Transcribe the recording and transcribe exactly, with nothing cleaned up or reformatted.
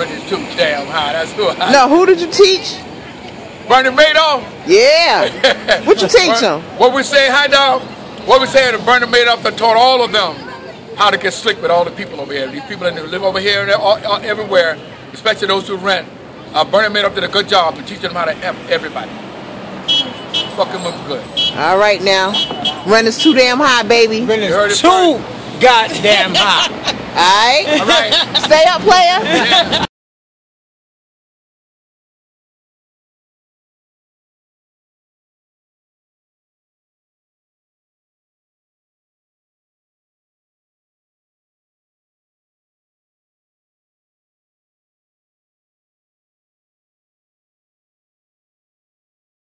Rent is too damn high. That's too high. No, who did you teach? Bernie Madoff. Yeah. What you teach them? What we say, hi dog. What we say to Bernie Madoff that taught all of them how to get slick with all the people over here. These people that live over here and all, all, everywhere, especially those who rent. Uh, Bernie Madoff did a good job of teaching them how to F everybody. Fuck them up good. All right now. Rent is too damn high, baby. Rent is too goddamn high. All right? All right. Stay up, player. Yeah.